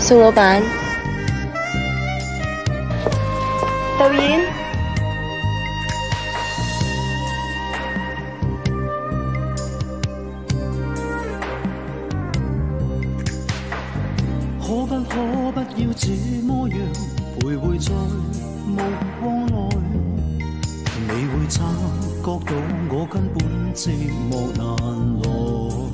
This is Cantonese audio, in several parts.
宋老闆，導演， 可不要這麼樣徘徊在目光內？你會察覺到我根本寂寞難耐。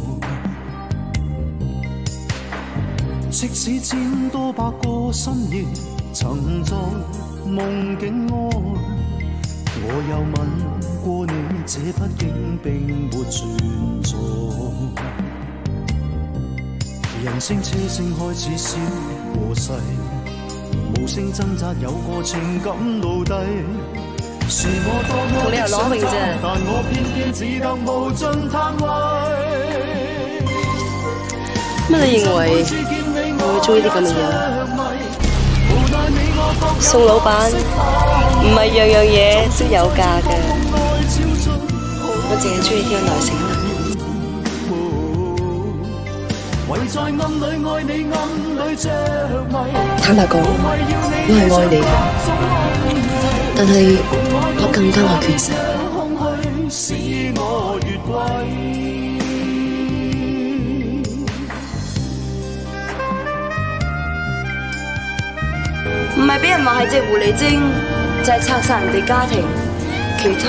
即使千多百個深夜曾在夢境外，我又吻過你，這畢竟並沒存在。人聲車聲開始消和逝，無聲掙扎有個情感奴隸。是我多麼的想他，但我偏偏只得無盡嘆謂。 乜你認為我會中意啲咁嘅嘢？宋老闆唔係樣樣嘢都有價嘅，我淨係中意呢個內省男人。坦白講，我係愛你嘅，但係我更加愛權勢。唔係俾人話係隻狐狸精，就係拆散人哋家庭，其他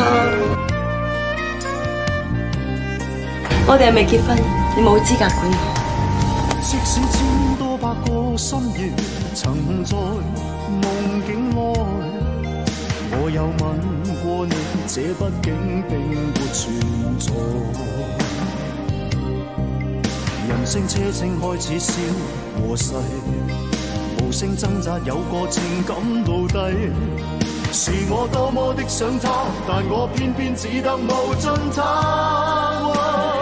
我哋係未結婚，你冇資格管我。 即使千多百個深夜曾在夢境外，我又吻過你，這畢竟並沒存在。人聲車聲開始消和逝，無聲掙扎有個情感奴隸。是我多麼的想他，但我偏偏只得無盡嘆謂。